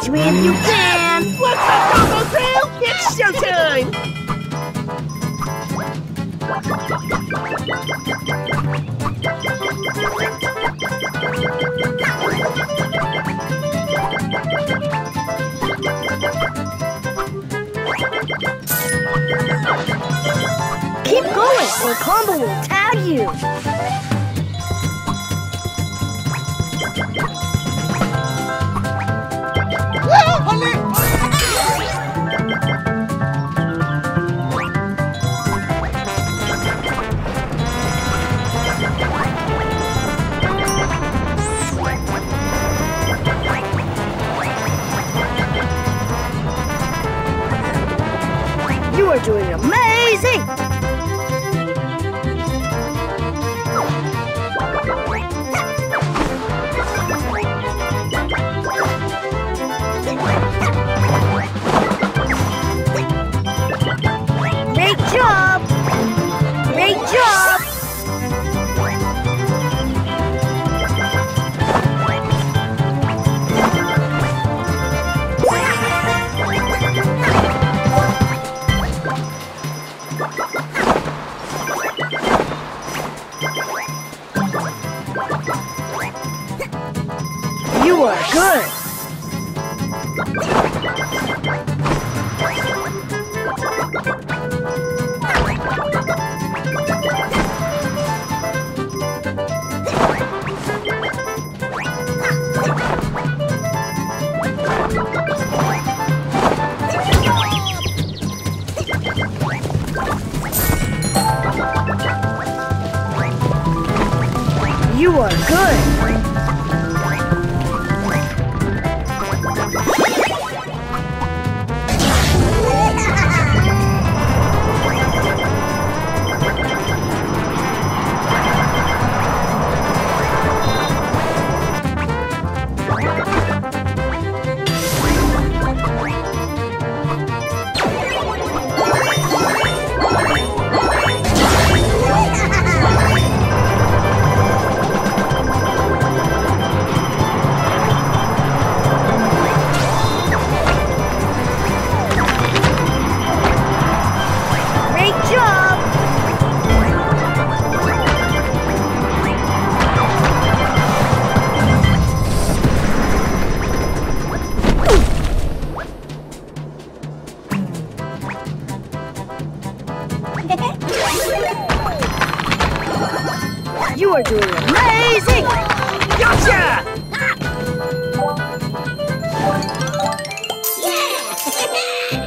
Catch me if you can! What's up, Combo Crew? It's showtime! Keep going, or Combo will tag you! You are doing amazing! Great job! Great job! You are good! You are good! You are doing amazing! Gotcha! Yeah!